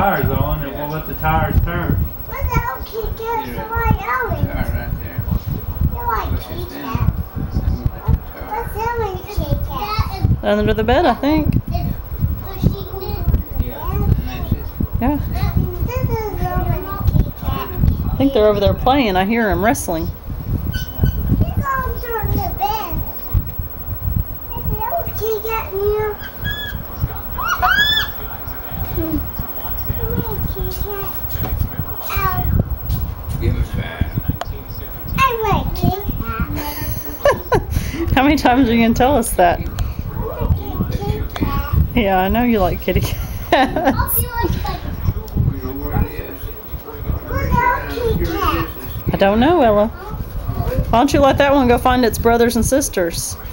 tires on and we'll let the tires turn. What the hell Kit Kat's right going? Right there. You like Kit Kat? What's that one, Kit Kat? Under the bed, I think. It's pushing it. Yeah. This is over Kit Kat. I think they're over there playing. I hear them wrestling. He's going through the bed. Hello, Kit Kat here. Come here, Kit Kat. Ow. Give us back. I like Kit Kat. How many times are you going to tell us that? I like Kit Kat. Yeah, I know you like kitty cats. I don't know, Ella. Why don't you let that one go find its brothers and sisters?